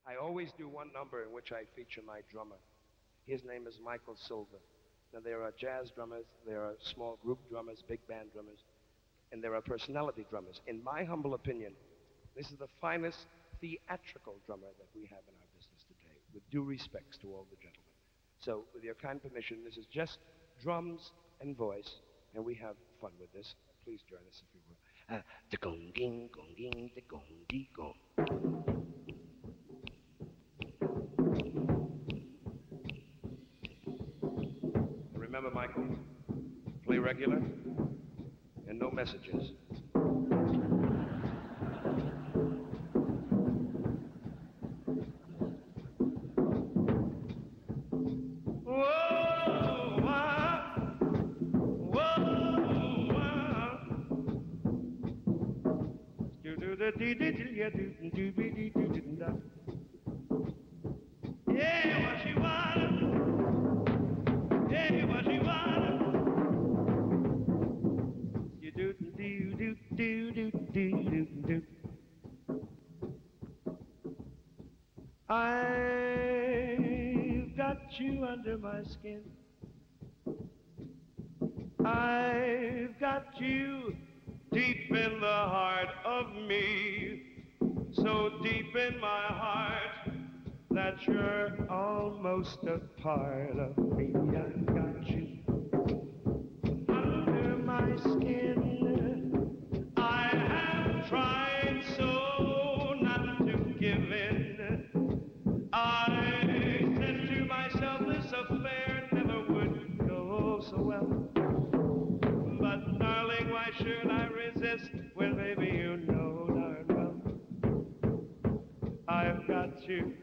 I always do one number in which I feature my drummer. His name is Michael Silver. Now, there are jazz drummers, there are small group drummers, big band drummers, and there are personality drummers. In my humble opinion, this is the finest theatrical drummer that we have in our business today, with due respects to all the gentlemen. So, with your kind permission, this is just drums and voice, and we have fun with this. Please join us if you will. Da-gong, ding, gong, ding, da-gong, dee, gong. Remember, Michael, play regular and no messages. Yeah, what she wanted. Yeah, what she wanted. You do do do do do do do. I've got you under my skin. I've got you deep in the heart of me. So deep in my heart that you're almost a part of me. I've got you under my skin. I have tried so not to give in. I said to myself this affair never would go so well. But darling, why should I resist when baby you know darn well I've got you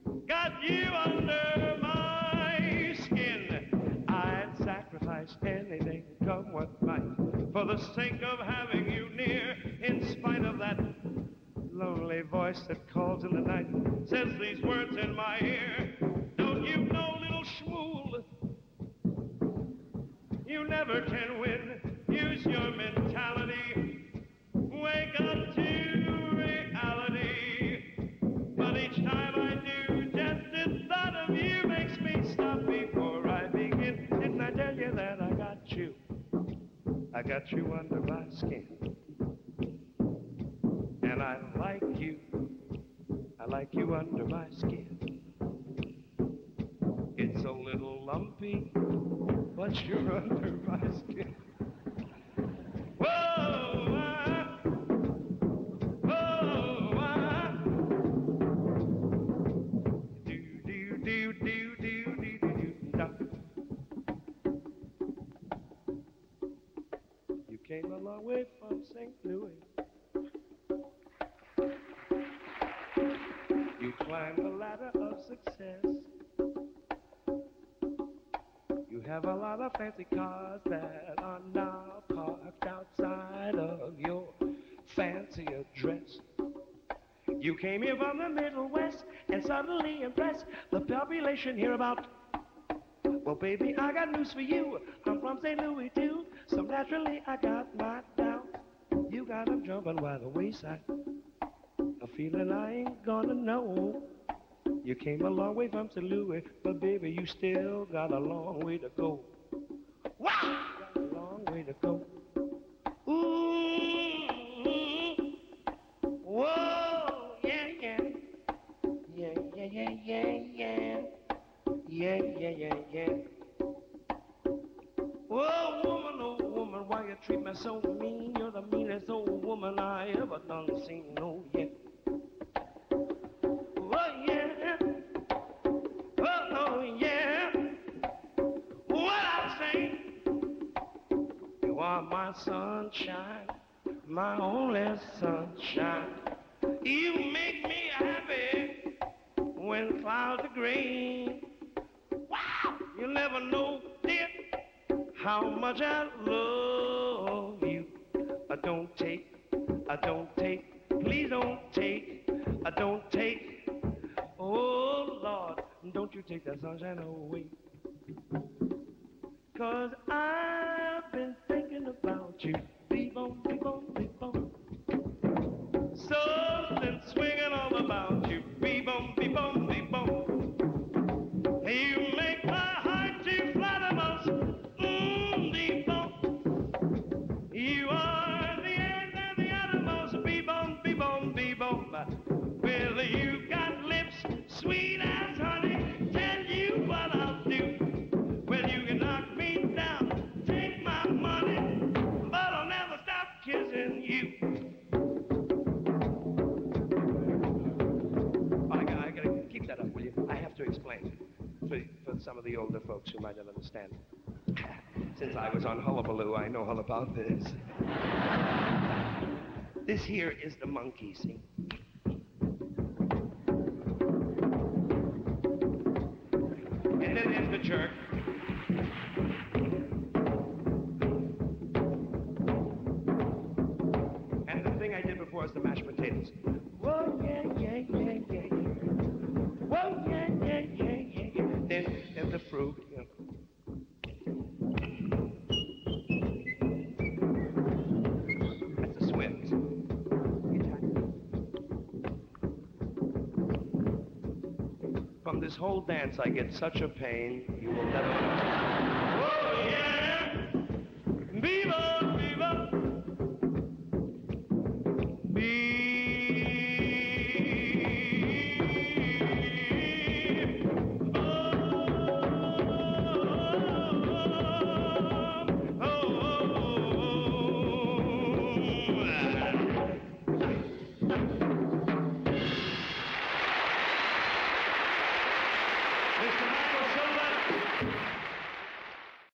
under my skin. I'd sacrifice anything, come what might, for the sake of having you near, in spite of that lonely voice that calls in the night, says these words in my ear. Don't you know, little schmool, you never can win. Use your mentality, wake up to reality. But each time I do, just the thought of you makes me stop before I begin. Didn't I tell you that I got you under my skin? And I like you under my skin. It's a little lumpy, but you're under my skin. You came a long way from St. Louis. You climbed the ladder of success. You have a lot of fancy cars that are now parked outside of your fancy address. You came here from the Middle West and suddenly impressed the population here about. Well, baby, I got news for you. I'm from St. Louis, too. So naturally, I got my doubts. You got them jumping by the wayside. A feeling I ain't gonna know. You came a long way from St. Louis, but baby, you still got a long way to go. Wow! Got a long way to go. Ooh, whoa, yeah, yeah. Yeah, yeah, yeah, yeah, yeah. Yeah, yeah, yeah, yeah. Oh woman, why you treat me so mean? You're the meanest old woman I ever done seen, oh yeah. Oh yeah, oh yeah. What I say? You are my sunshine, my only sunshine. You make me happy when clouds are gray. Wow, you never know, dear, how much I love you. Don't take, please don't take, don't take. Oh Lord, don't you take that sunshine away. 'Cause I've been thinking about you. Bee-Bom, Bee-Bom, Bee-Bom. Something swinging all about you. Bee-Bom, Bee-Bom. some of the older folks who might not understand. Since I was on Hullabaloo, I know all about this. This here is the monkey, see? And then there's the jerk. And the thing I did before is the mashed potatoes. Whoa, yeah, yeah, yeah, yeah. Whoa, yeah, yeah, yeah, yeah, yeah. Then the fruit, you know. That's the swims. From this whole dance, I get such a pain, you will never know.